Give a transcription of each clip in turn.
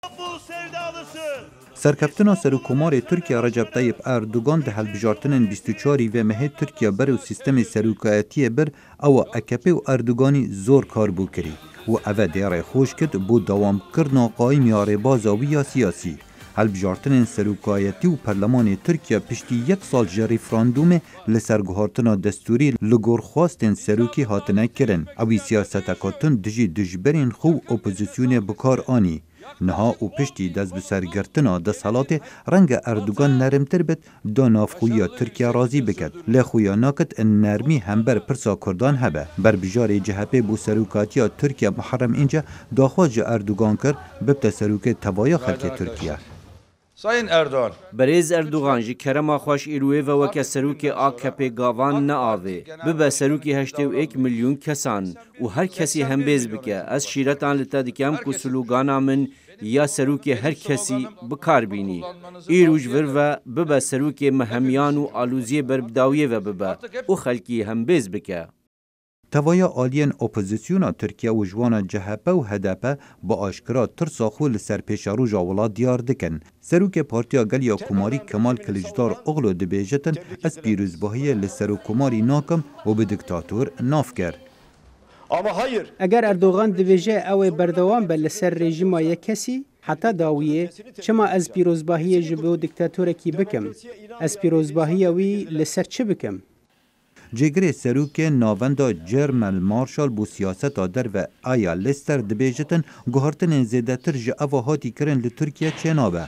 سرکفتنا سروکومار ترکیه رجب طیب اردوغان ده هلبجارتنن 24 و مه ترکیه بر و سیستم سروکایتی بر او اکپی و اردوغانی زور کار بو کری و اوه دیاره خوش کد بو دوام کرنا قایم یاره بازاوی یا سیاسی. هلبجارتنن سروکایتی و پرلمان ترکیه پشتی 1 سال جری فراندوم لسرگوهارتنا دستوری لگور خواستن سروکی هاتنه کرن. اوی سیاست اکاتن دجی دجبرین خو اپوزیسیون بکار آنی. نها و پشتی دست بسرگرتنا دستالات رنگ اردوغان نرمتر بد دا نافخویا ترکیه رازی بکد لخویا ناکت ان نرمی هم بر پرسا کردان هبه بر بجار جهپه بو سروکاتیا ترکیه محرم اینجا داخواج اردوغان کر ببت سروک توایا خلک ترکیه. Sayın Erdoğan. Berêz Erdoğan ji kerema xweş îrûyê ve weke serokê AKP gavan neavê. Bibe serokê 81 milyon kesan û her kesî hembêz bike. Ez şîretan li te dikem ku slogana min ya serokê her kesî bikar bînî. Îro ji vir ve bibe serokê mehemiyan û alûziyê berbidawiyê ve bibe û xelkî hembêz bike. توایا آلین اپوزیسیونا ترکیه و جوانا جهپه و هدپه با آشکرا ترسا خو لسر پیشاروجا ولا دیار دکن. سروک پارتیا گلیا کماری کمال کلجدار اغلو دبیجتن از پیروزباهی لسرو کماری ناکم و به دکتاتور ناف کر. اگر اردوغان دویجه او بردوام به لسر رژیما یک کسی حتی داویه چما از پیروزباهی جبو دکتاتور کی بکم؟ از پیروزباهی وی لسر چه بکم؟ جگری سروک ناوندا جرمل مارشال بو سیاست در و آیا لستر دبیجتن گوهرتن زیده تر جاواهاتی کرن لترکیه چه نابه؟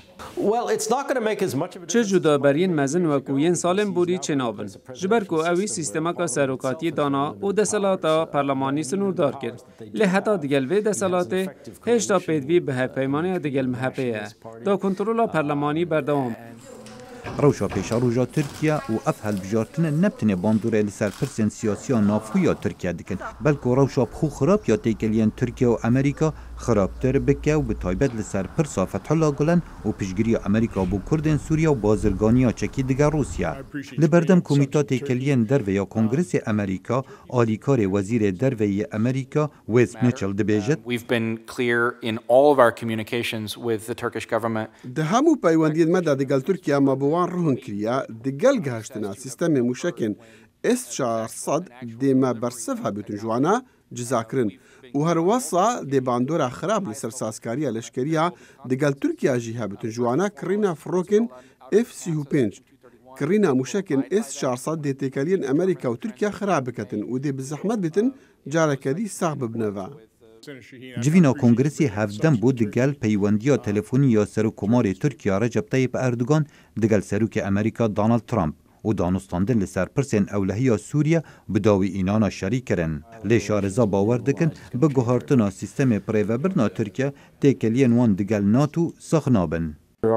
چه جدابرین مزن و کوین سالم بوری چه نابن؟ جبر کو اوی سیستماکا سروکاتی دانا و دسالاتا پارلمانی سنوردار کرد. لی حتی دیگل وی دسالاته هشتا پیدوی به پیمانی دیگل محپیه. دا کنترولا پارلمانی بردوام. روشا پیشاروجا ترکیه و اف هلبجارتن نبتنه باندوره لسر پرسن سیاسی نافویا ترکیه دکن بلکه روشا بخو خراب یا تیکلین ترکیه و امریکا خرابتر بکه و به تایبت لسر پرسا فتح الله گلن و پیشگیری امریکا بو کردن سوریا و بازرگانیا چکی دیگر روسیه. لبردم کمیتا تیکلین در و یا کنگرس امریکا آلیکار وزیر در و یا امریکا ویس میچل دبیجت ده همو پیوندید مده دیگل ترکیه ما بوان روحن کریا دیگل گهشتنا سیستم موشکن S-400 دیما برسف هبتون جوانا جزاکرن و هر وصا دی باندورا خراب لسر ساسکاریا لشکریا دیگل ترکیه جی هبتون جوانا کرینا فروکن F-35 کرینا موشکن S-400 دی تیکالین امریکا و ترکیه خراب بکتن و دی بزحمت بتن جارکدی صعب بنوا. جوینا کنگرسی هفدم بود دگل پیوندیا تلفنی یا سروکومار ترکیه رجب طیب اردوغان دگل سروک امریکا دونالد ترامپ و دانستاندن لسر پرسن اولهی سوریه بداوی اینانا شریک کرن. لی شارزا باور دکن به گوهارتنا سیستم پریوبرنا ترکیه تیکلین وان دگل ناتو سخنابن.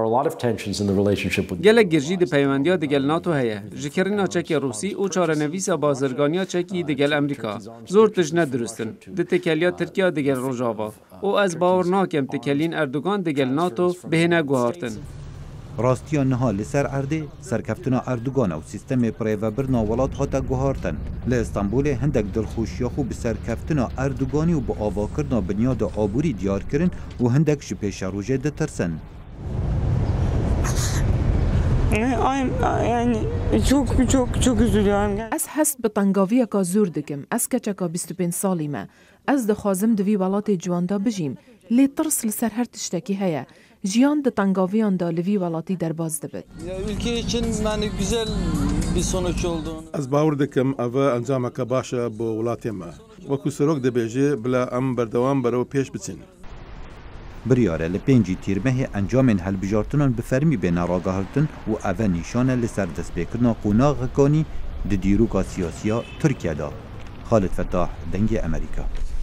گلک گرجی دی پیوندیا دگل ناتو هیه. جکرنا چکی روسی او چارنویسا بازرگانیا چکی دگل امریکا. زور تجنه درستن. دی تکلیا ترکیه دگل روژاوا. او از باور ناکم تکلین اردوغان دگل ناتو بهنه گوهارتن. راستیا نها لسر عرده سرکفتنا اردوغان و سیستم پریوبرنا ولات هاتا گوهارتن. لی استانبول هندک دلخوشیاخو به سرکفتنا اردوغانی و با آواکرنا بنیاد آبوری دیار کرن و هندک شپیش روژه ده ترسن. Yani çok üzülüyorum. از هست به تنگاوی که زور دکم. از کچکا 25 سالی ما. از دخوازم دوی ولات جواندا بجیم. لی ترس لسر هر تشتکی هیا. جیان ده تنگاویان دا لوی ولاتی در باز دبد. Ülke için yani güzel bir sonuç oldu. از باور دکم اوه انجام که باشه با ولاتی ما. وکو سروک دبیجه بلا ام بردوام برو پیش بچین. بریاره لپنجی تیرمه انجام هلبجارتنان بفرمی به نراگاهتن و اوه نیشانه لسر دست بکرنا قوناغ کانی ده دیروکا سیاسیا ترکیه دا. خالد فتاح دنگ امریکا.